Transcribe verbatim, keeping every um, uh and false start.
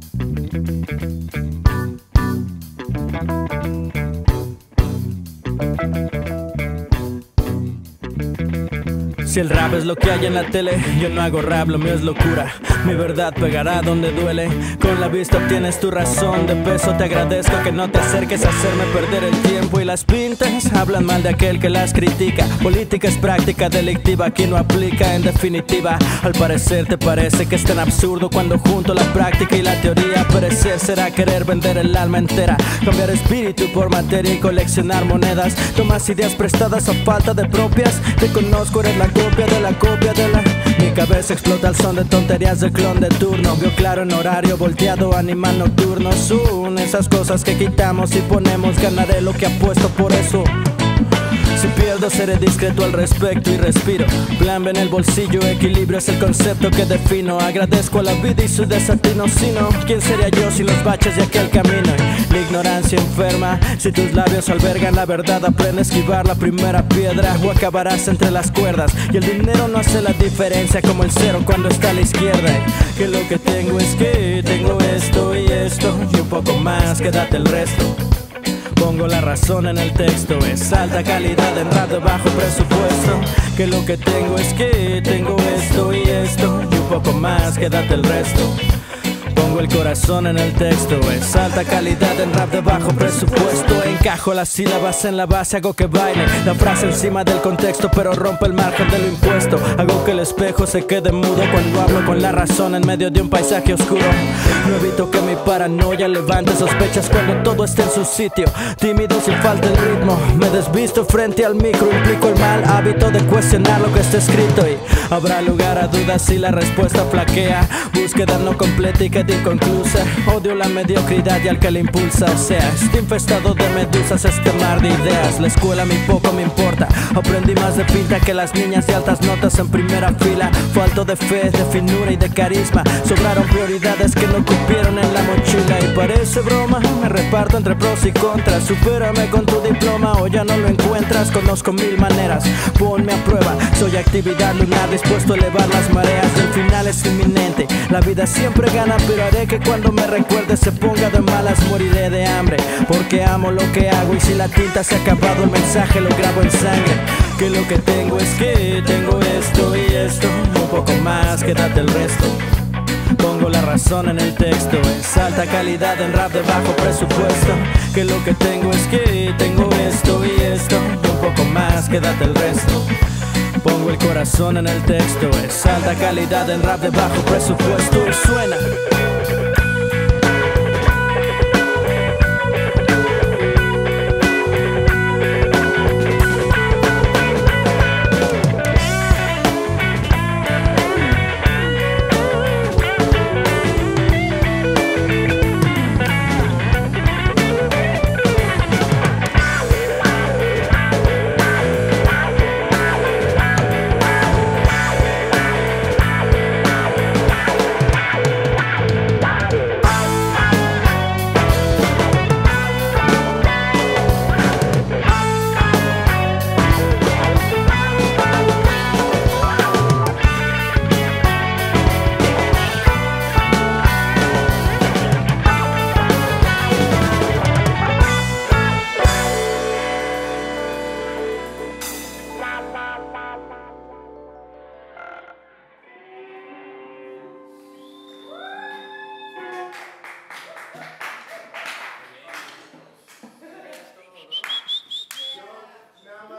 Si el rap es lo que hay en la tele, yo no hago rap, lo mío es locura. Mi verdad pegará donde duele. Con la vista obtienes tu razón de peso. Te agradezco que no te acerques a hacerme perder el tiempo. Y las pintas hablan mal de aquel que las critica. Política es práctica delictiva, aquí no aplica. En definitiva, al parecer te parece que es tan absurdo cuando junto la práctica y la teoría. Perecer será querer vender el alma entera, cambiar espíritu por materia y coleccionar monedas. Tomas ideas prestadas a falta de propias. Te conozco, eres la copia de la copia de la... Mi cabeza explota al son de tonterías del clon de turno. Veo claro en horario volteado, animal nocturno. Son esas cosas que quitamos y ponemos. Ganaré lo que apuesto por eso. Si pierdo seré discreto al respecto y respiro. Plan B en el bolsillo, equilibrio es el concepto que defino. Agradezco a la vida y su desatino, si no, ¿quién sería yo sin los baches de aquel camino? Y la ignorancia enferma, si tus labios albergan la verdad, aprende a esquivar la primera piedra o acabarás entre las cuerdas. Y el dinero no hace la diferencia como el cero cuando está a la izquierda. Y que lo que tengo es que tengo esto y esto y un poco más, quédate el resto. Pongo la razón en el texto, es alta calidad en rap de bajo presupuesto. Que lo que tengo es que tengo esto y esto y un poco más, quédate el resto. Pongo el corazón en el texto, es alta calidad en rap de bajo presupuesto. Encajo las sílabas en la base, hago que baile la frase encima del contexto, pero rompe el margen de lo impuesto. Hago que el espejo se quede mudo cuando hablo con la razón en medio de un paisaje oscuro. No evito que mi paranoia levante sospechas cuando todo esté en su sitio. Tímido sin falta el ritmo, me desvisto frente al micro. Implico el mal hábito de cuestionar lo que está escrito. Y habrá lugar a dudas si la respuesta flaquea. Búsqueda no completa y queda inconclusa. Odio la mediocridad y al que la impulsa. O sea, estoy infestado de medusas, este mar de ideas. La escuela a mí poco me importa. Aprendí más de pinta que las niñas de altas notas en primera fila. Falto de fe, de finura y de carisma. Sobraron prioridades que no cupieron en la mochila. Y parece broma, me reparto entre pros y contras. Supérame con tu diploma o ya no lo encuentras. Conozco mil maneras, ponme a prueba. Soy actividad lunar, dispuesto a elevar las mareas. El final es inminente, la vida siempre gana, pero haré que cuando me recuerde se ponga de malas. Moriré de hambre, porque amo lo que hago. Y si la tinta se ha acabado, el mensaje lo grabo en sangre. Que lo que tengo es que tengo esto y esto y un poco más, quédate el resto. Pongo la razón en el texto, es alta calidad en rap de bajo presupuesto. Que lo que tengo es que tengo esto y esto y un poco más, quédate el resto. Pongo el corazón en el texto, es alta calidad en rap de bajo presupuesto. Y suena.